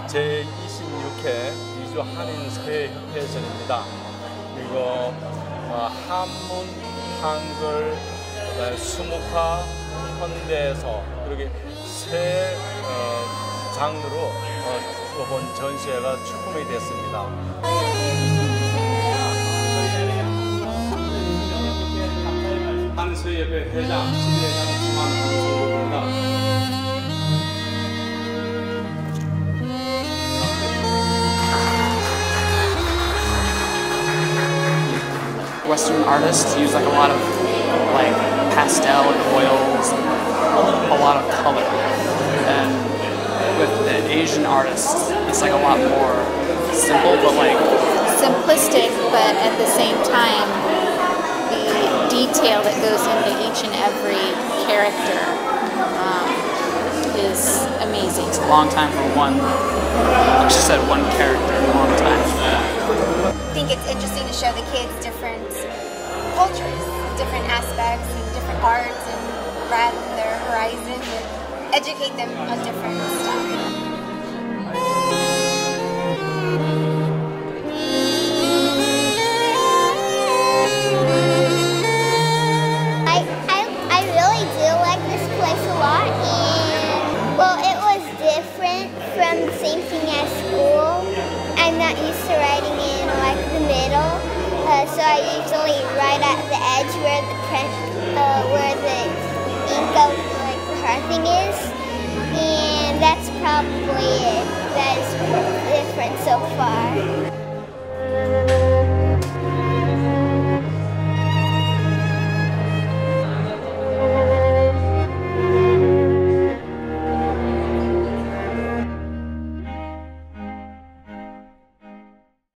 제26회 미주한인서예협회전입니다. 그리고 한문, 한글, 수묵화, 현대에서 이렇게 세 장르로 이번 전시회가 출품이 됐습니다. 한서예협회 회장, 신회장 김한국입니다. Western artists use like a lot of like pastel and oils, and a lot of color, and with the Asian artists, it's like a lot more simple, but like simplistic, but at the same time, the detail that goes into each and every character is amazing. It's a long time for one, like she said, one character, a long time. I think it's interesting to show the kids different cultures, different aspects and different arts, and broaden their horizons and educate them on different stuff. I really do like this place a lot, and well, it was different from the same thing as school. I'm not used to writing in like the middle, so I usually write at the edge where the ink of like the hard thing is, and that's probably it. That is different so far.